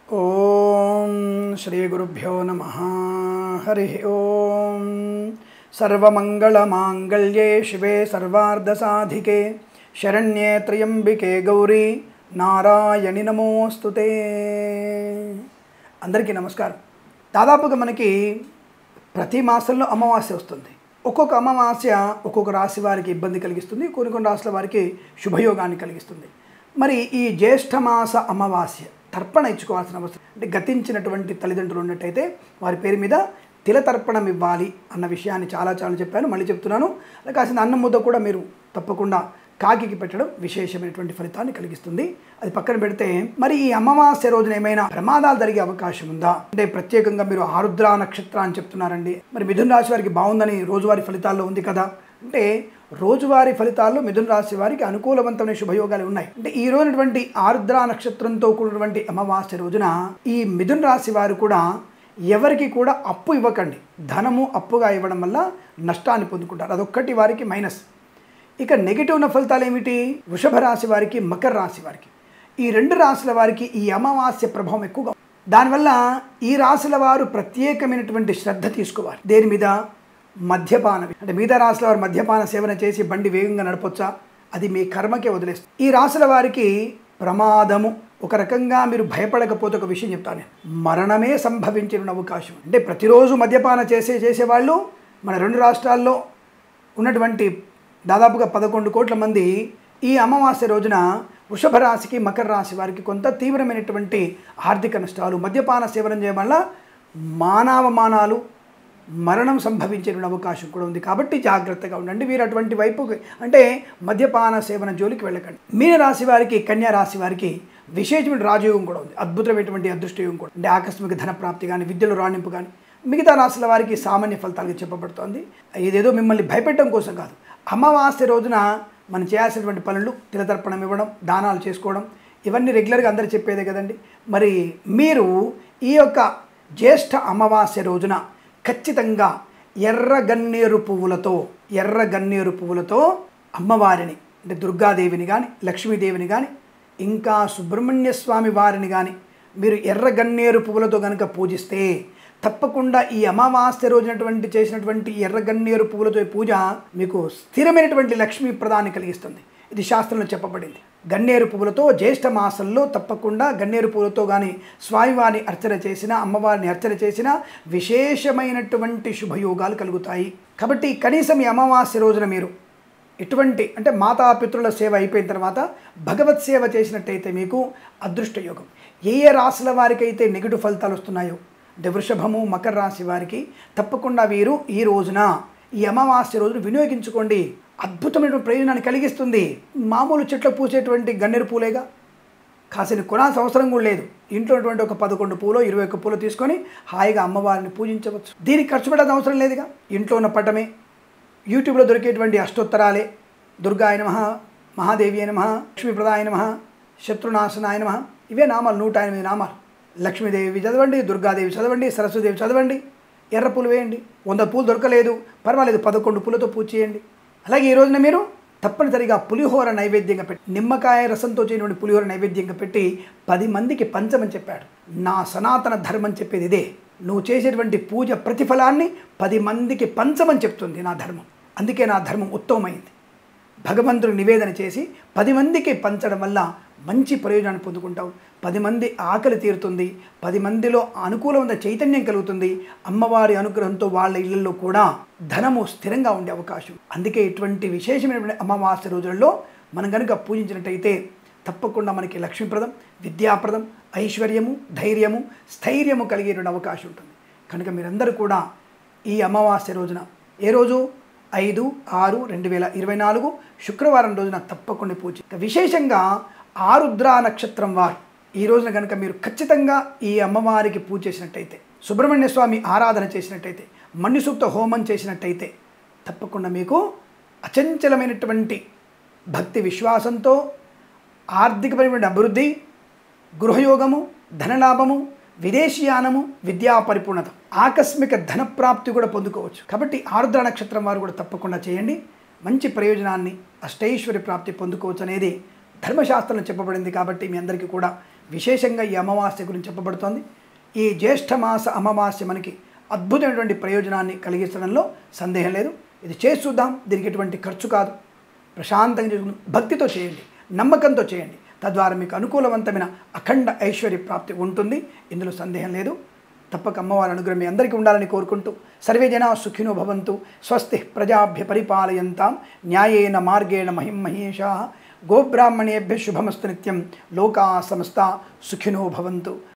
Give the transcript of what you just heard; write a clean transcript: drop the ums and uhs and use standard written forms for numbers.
ఓం శ్రీ గురుభ్యో నమః. హరి ఓం. సర్వమంగళమాంగళ్యే శివే సర్వార్ధసాధికే శరణ్యే త్ర్యంబికే గౌరీ నారాయణి నమోస్తుతే. అందరికీ నమస్కారం. దాదాపుగా మనకి ప్రతి మాసంలో అమావాస్య వస్తుంది. ఒక్కొక్క అమావాస్య ఒక్కొక్క రాశి వారికి ఇబ్బంది కలిగిస్తుంది, కొన్ని రాశుల వారికి శుభయోగాన్ని కలిగిస్తుంది. మరి ఈ జ్యేష్ఠమాస అమావాస్య తర్పణ ఇచ్చుకోవాల్సిన అవసరం, అంటే గతించినటువంటి తల్లిదండ్రులు ఉన్నట్టయితే వారి పేరు మీద తిల తర్పణం ఇవ్వాలి అన్న విషయాన్ని చాలా చెప్పాను, మళ్ళీ చెప్తున్నాను. అలా కాసిన అన్నం ముద్ద కూడా మీరు తప్పకుండా కాకికి పెట్టడం విశేషమైనటువంటి ఫలితాన్ని కలిగిస్తుంది. అది పక్కన పెడితే మరి ఈ అమావాస్య రోజున ఏమైనా ప్రమాదాలు జరిగే అవకాశం ఉందా అంటే, ప్రత్యేకంగా మీరు ఆరుద్ర నక్షత్రం అని చెప్తున్నారండి. మరి మిథున రాశి వారికి బాగుందని రోజువారీ ఫలితాల్లో ఉంది కదా. అంటే రోజువారీ ఫలితాల్లో మిథున రాశి వారికి అనుకూలవంతమైన శుభయోగాలు ఉన్నాయి. అంటే ఈ రోజునటువంటి ఆరుద్ర నక్షత్రంతో కూడినటువంటి అమావాస్య రోజున ఈ మిథున రాశి వారు కూడా ఎవరికి కూడా అప్పు ఇవ్వకండి. ధనము అప్పుగా ఇవ్వడం వల్ల నష్టాన్ని పొందుకుంటారు, అదొక్కటి వారికి మైనస్. ఇక నెగిటివ్ ఉన్న ఫలితాలు ఏమిటి? వృషభ రాశి వారికి, మకర రాశి వారికి, ఈ రెండు రాశుల వారికి ఈ అమావాస్య ప్రభావం ఎక్కువగా. దానివల్ల ఈ రాశుల వారు ప్రత్యేకమైనటువంటి శ్రద్ధ తీసుకోవాలి. దేని మీద? మద్యపానం. అంటే మిగతా రాశుల వారు మద్యపాన సేవన చేసి బండి వేగంగా నడపొచ్చా? అది మీ కర్మకే వదిలేస్తుంది. ఈ రాశుల వారికి ప్రమాదము, ఒక రకంగా మీరు భయపడకపోతే ఒక విషయం చెప్తాను, మరణమే సంభవించిన అవకాశం. అంటే ప్రతిరోజు మద్యపాన చేసేవాళ్ళు మన రెండు రాష్ట్రాల్లో ఉన్నటువంటి దాదాపుగా 11 కోట్ల మంది ఈ అమావాస్య రోజున వృషభ రాశికి, మకర రాశి వారికి కొంత తీవ్రమైనటువంటి ఆర్థిక నష్టాలు, మద్యపాన సేవనం చేయడం వల్ల మానవమానాలు, మరణం సంభవించే అవకాశం కూడా ఉంది. కాబట్టి జాగ్రత్తగా ఉండండి. మీరు అటువంటి వైపుకి, అంటే మద్యపాన సేవన జోలికి వెళ్ళకండి. మీన రాశి వారికి, కన్యా రాశి వారికి విశేషమైన రాజయోగం కూడా ఉంది, అద్భుతమైనటువంటి అదృష్టయోగం కూడా. అంటే ఆకస్మిక ధన ప్రాప్తి కానీ, విద్యలో రాణింపు కానీ. మిగతా రాశుల వారికి సామాన్య ఫలితాలుగా చెప్పబడుతోంది. ఇదేదో మిమ్మల్ని భయపెట్టడం కోసం కాదు. అమావాస్య రోజున మనం చేయాల్సినటువంటి పనులు, తిలతర్పణం ఇవ్వడం, దానాలు చేసుకోవడం, ఇవన్నీ రెగ్యులర్గా అందరూ చెప్పేదే కదండి. మరి మీరు ఈ యొక్క జ్యేష్ఠ అమావాస్య రోజున ఖచ్చితంగా ఎర్ర గన్నేరు పువ్వులతో అమ్మవారిని, అంటే దుర్గాదేవిని కానీ, లక్ష్మీదేవిని కానీ, ఇంకా సుబ్రహ్మణ్య స్వామి వారిని కానీ మీరు ఎర్ర గన్నేరు పువ్వులతో కనుక పూజిస్తే తప్పకుండా ఈ అమావాస్య రోజునటువంటి చేసినటువంటి ఎర్ర గన్నేరు పువ్వులతో పూజ మీకు స్థిరమైనటువంటి లక్ష్మీ ప్రదాన్ని కలిగిస్తుంది. ఇది శాస్త్రంలో చెప్పబడింది. గన్నేరు పువ్వులతో జ్యేష్ఠ మాసంలో తప్పకుండా గన్నేరు పువ్వులతో కానీ స్వామివారిని అర్చన చేసిన, అమ్మవారిని అర్చన చేసిన విశేషమైనటువంటి శుభయోగాలు కలుగుతాయి. కాబట్టి కనీసం ఈ అమావాస్య రోజున మీరు ఎటువంటి, అంటే మాతాపితృల సేవ అయిపోయిన తర్వాత భగవత్ సేవ చేసినట్టయితే మీకు అదృష్ట యోగం. ఏ రాశుల వారికైతే నెగిటివ్ ఫలితాలు వస్తున్నాయో, అంటే వృషభము, మకర రాశి వారికి తప్పకుండా వీరు ఈ రోజున, ఈ అమావాస్య రోజున వినియోగించుకోండి. అద్భుతమైన ప్రయోజనాన్ని కలిగిస్తుంది. మామూలు చెట్లకు పూసేటువంటి గన్నేరు పూలేగా, కాసిన కొనాల్సిన అవసరం కూడా లేదు. ఇంట్లో ఉన్నటువంటి ఒక 11 పూలో 21 పూలు తీసుకొని హాయిగా అమ్మవారిని పూజించవచ్చు. దీనికి ఖర్చు పెట్టాల్సిన అవసరం లేదుగా. ఇంట్లో ఉన్న పటమే, యూట్యూబ్లో దొరికేటువంటి అష్టోత్తరాలే, దుర్గాయ నమః, మహాదేవి నమః, లక్ష్మీప్రదాయ నమః, శత్రునాశనాయ నమః, ఇవే నామాలు, 108 నామాలు. లక్ష్మీదేవి చదవండి, దుర్గాదేవి చదవండి, సరస్వతిదేవి చదవండి, ఎర్ర పూలు వేయండి. 100 పూలు దొరకలేదు పర్వాలేదు, 11 పూలతో పూజ చేయండి. అలాగే ఈ రోజున మీరు తప్పనిసరిగా పులిహోర నైవేద్యంగా పెట్టి, నిమ్మకాయ రసంతో చేయటువంటి పులిహోర నైవేద్యంగా పెట్టి 10 మందికి పంచమని చెప్పాడు. నా సనాతన ధర్మం చెప్పేది ఇదే. నువ్వు చేసేటువంటి పూజ ప్రతిఫలాన్ని 10 మందికి పంచమని చెప్తుంది నా ధర్మం. అందుకే నా ధర్మం ఉత్తమమైంది. భగవంతుడు నివేదన చేసి 10 మందికి పంచడం వల్ల మంచి ప్రయోజనాన్ని పొందుకుంటావు. 10 మంది ఆకలి తీరుతుంది, 10 మందిలో అనుకూలమైన చైతన్యం కలుగుతుంది. అమ్మవారి అనుగ్రహంతో వాళ్ళ ఇళ్లలో కూడా ధనము స్థిరంగా ఉండే అవకాశం. అందుకే ఇటువంటి విశేషమైనటువంటి అమావాస్య రోజుల్లో మనం కనుక పూజించినట్టయితే తప్పకుండా మనకి లక్ష్మీప్రదం, విద్యాప్రదం, ఐశ్వర్యము, ధైర్యము, స్థైర్యము కలిగేటువంటి అవకాశం ఉంటుంది. కనుక మీరందరూ కూడా ఈ అమావాస్య రోజున, ఏ రోజు? 5/6/2024 శుక్రవారం రోజున తప్పకుండా పూజ. విశేషంగా ఆరుద్ర నక్షత్రం వారు ఈ రోజున కనుక మీరు ఖచ్చితంగా ఈ అమ్మవారికి పూజ చేసినట్టయితే, సుబ్రహ్మణ్య స్వామి ఆరాధన చేసినట్టయితే, మన్యుసూక్త హోమం చేసినట్టయితే తప్పకుండా మీకు అచంచలమైనటువంటి భక్తి విశ్వాసంతో ఆర్థికపరమైన అభివృద్ధి, గృహయోగము, ధనలాభము, విదేశీయానము, విద్యా పరిపూర్ణత, ఆకస్మిక ధనప్రాప్తి కూడా పొందుకోవచ్చు. కాబట్టి ఆరుద్ర నక్షత్రం వారు కూడా తప్పకుండా చేయండి. మంచి ప్రయోజనాన్ని, అష్టైశ్వర్య ప్రాప్తి పొందుకోవచ్చు అనేది ధర్మశాస్త్రంలో చెప్పబడింది. కాబట్టి మీ అందరికీ కూడా విశేషంగా ఈ అమావాస్య గురించి చెప్పబడుతోంది. ఈ జ్యేష్ఠమాస అమావాస్య మనకి అద్భుతమైనటువంటి ప్రయోజనాన్ని కలిగించడంలో సందేహం లేదు. ఇది చేసి చూద్దాం. దీనికి ఎటువంటి ఖర్చు కాదు. ప్రశాంతంగా చేసుకుని భక్తితో చేయండి, నమ్మకంతో చేయండి. తద్వారా మీకు అనుకూలవంతమైన అఖండ ఐశ్వర్య ప్రాప్తి ఉంటుంది. ఇందులో సందేహం లేదు. తప్పక అమ్మవారి అనుగ్రహం మీ అందరికీ ఉండాలని కోరుకుంటూ సర్వే జనా సుఖినో భవంతు. స్వస్తి ప్రజాభ్య పరిపాలయంతాం న్యాయేన మార్గేణ మహిం మహేషా. గోబ్రాహ్మణేభ్య శుభమస్తు నిత్యం. లోకా సమస్తా సుఖినో భవంతు.